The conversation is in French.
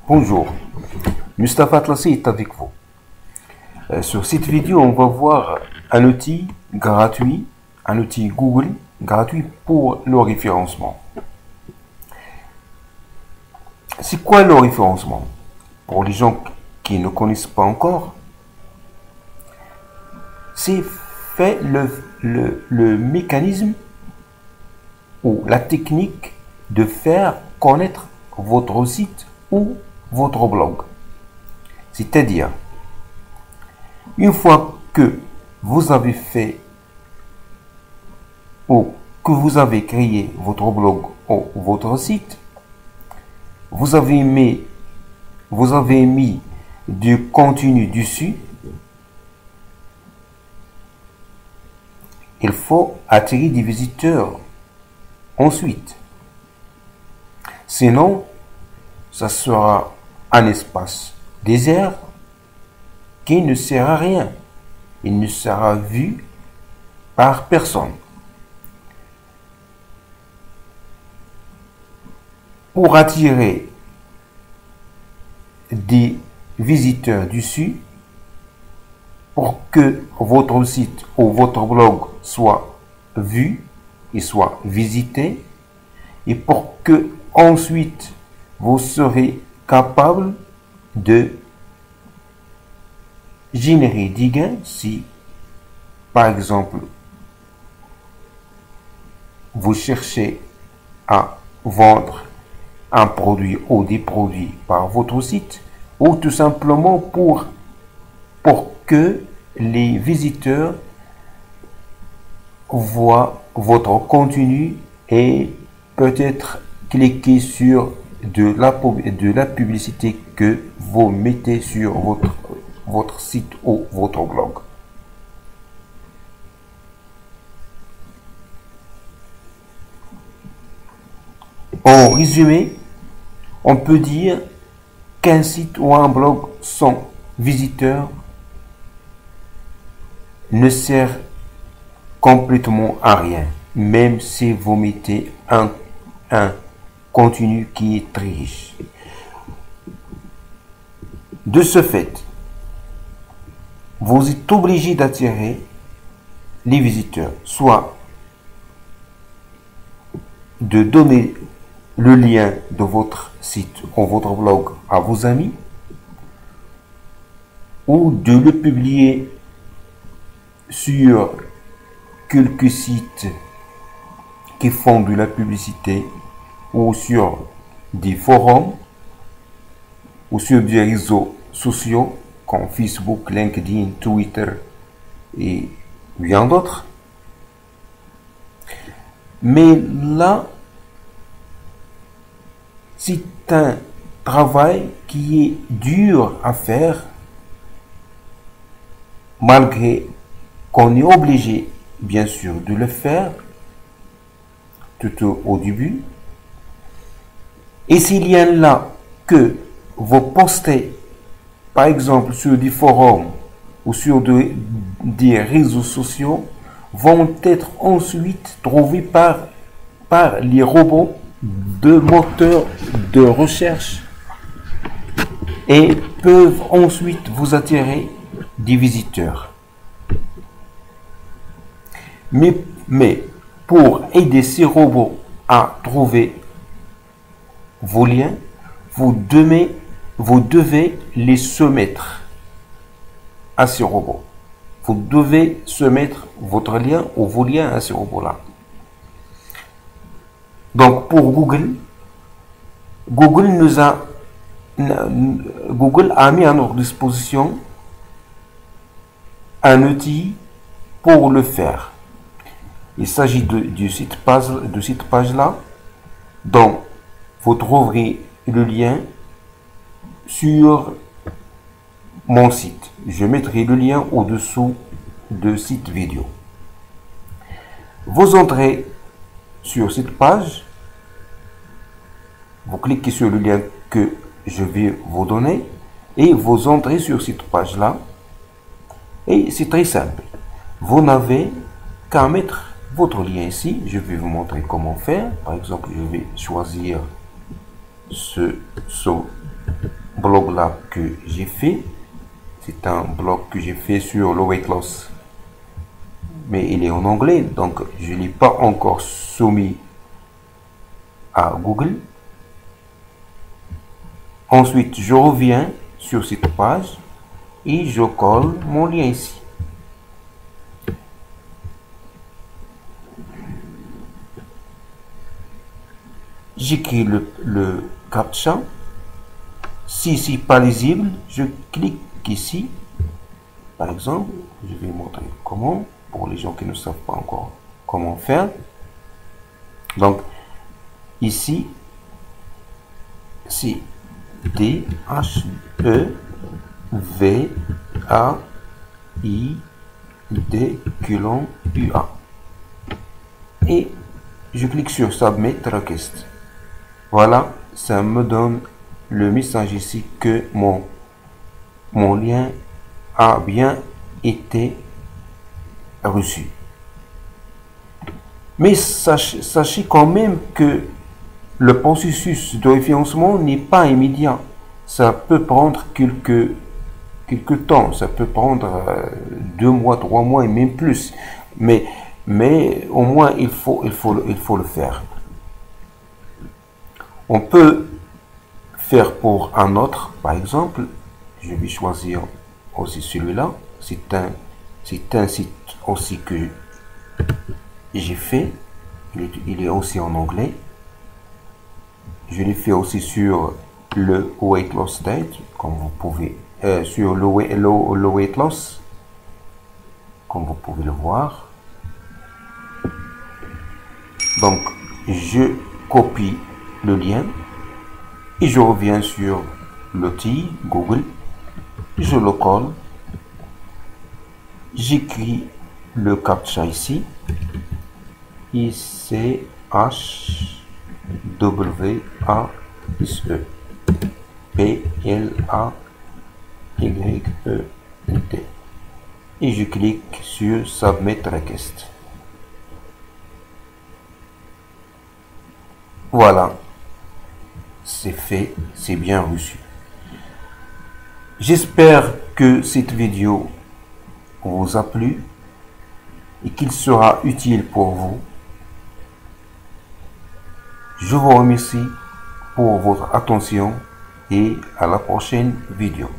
Bonjour, Mustapha Atlassi est avec vous. Sur cette vidéo, on va voir un outil gratuit, un outil Google gratuit pour le référencement. C'est quoi le référencement? Pour les gens qui ne connaissent pas encore, c'est fait le mécanisme ou la technique de faire connaître votre site ou votre blog. C'est-à-dire, une fois que vous avez fait ou que vous avez créé votre blog ou votre site, vous avez mis du contenu dessus, il faut attirer des visiteurs ensuite. Sinon, ça sera un espace désert qui ne sert à rien. Il ne sera vu par personne. Pour attirer des visiteurs dessus, pour que votre site ou votre blog soit vu et soit visité, et pour que ensuite vous serez capable de générer des gains si, par exemple, vous cherchez à vendre un produit ou des produits par votre site, ou tout simplement pour que les visiteurs voient votre contenu et peut-être cliquer sur de la publicité que vous mettez sur votre site ou votre blog. En résumé, on peut dire qu'un site ou un blog sans visiteurs ne sert complètement à rien, même si vous mettez un contenu qui est très riche. De ce fait, vous êtes obligé d'attirer les visiteurs, soit de donner le lien de votre site ou votre blog à vos amis, ou de le publier sur quelques sites qui font de la publicité, ou sur des forums, ou sur des réseaux sociaux comme Facebook, LinkedIn, Twitter et bien d'autres. Mais là, c'est un travail qui est dur à faire, malgré qu'on est obligé, bien sûr, de le faire tout au début. Et s'il y en a que vous postez, par exemple, sur des forums ou sur des réseaux sociaux, vont être ensuite trouvés par les robots de moteurs de recherche et peuvent ensuite vous attirer des visiteurs. Mais pour aider ces robots à trouver vos liens, vous devez les soumettre à ces robots. Vous devez soumettre votre lien ou vos liens à ces robots-là. Donc pour Google a mis à notre disposition un outil pour le faire. Il s'agit de cette page-là, dont vous trouverez le lien sur mon site. Je mettrai le lien au-dessous de cette vidéo. Vous entrez sur cette page, vous cliquez sur le lien que je vais vous donner et vous entrez sur cette page-là. Et c'est très simple. Vous n'avez qu'à mettre votre lien ici. Je vais vous montrer comment faire. Par exemple, je vais choisir ce blog là que j'ai fait. C'est un blog que j'ai fait sur le weight loss. Mais il est en anglais, donc je ne l'ai pas encore soumis à Google. Ensuite, je reviens sur cette page et je colle mon lien ici. J'écris le captcha. Si c'est pas lisible, je clique ici. Par exemple, je vais montrer comment, pour les gens qui ne savent pas encore comment faire. Donc, ici, c'est DHEVAID:UA. Et je clique sur Submit Request. Voilà, ça me donne le message ici que mon lien a bien été reçu. Mais sachez quand même que le processus de référencement n'est pas immédiat. Ça peut prendre quelques temps. Ça peut prendre 2 mois, 3 mois et même plus. Mais au moins, il faut le faire. On peut faire pour un autre, par exemple. Je vais choisir aussi celui-là. C'est un site aussi que j'ai fait. Il est aussi en anglais. Je l'ai fait aussi sur le weight loss stage, comme vous pouvez, sur le weight loss, comme vous pouvez le voir. Donc, je copie le lien et je reviens sur l'outil Google. Je le colle. J'écris le captcha ici. ICHWASE. PLAYENT. Et je clique sur Submit Request. Voilà, c'est fait, c'est bien reçu. J'espère que cette vidéo vous a plu et qu'il sera utile pour vous. Je vous remercie pour votre attention et à la prochaine vidéo.